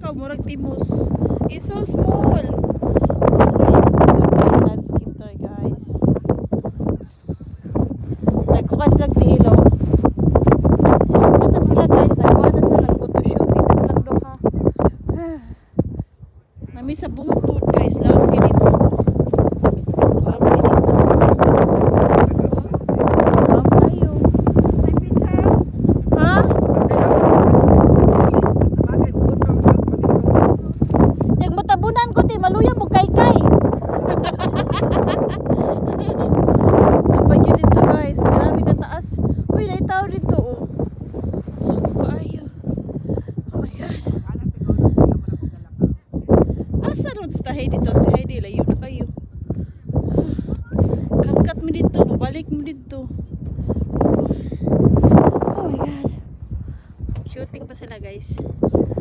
lakaw murag timos. It's so small. Guys, landscape to guys. Nagkukas lang ti ilaw. Ano sila guys, nagawa na sila photo shooting na silang duha. Nami sa bungtod guys, lang ganito. Lang ganito. Lang kayo. Ha? Yung matabunan ko ti maluya mo kay-kay. Kapag yun dito guys, grabe ka taas. Uy, naitaw dito oh. Ayo. Oh my god. Asa ron sa tahay dito? Tahay di, layo na kayo. Kat-kat mo dito, mabalik mo dito. Oh my god. Shooting pa sila guys.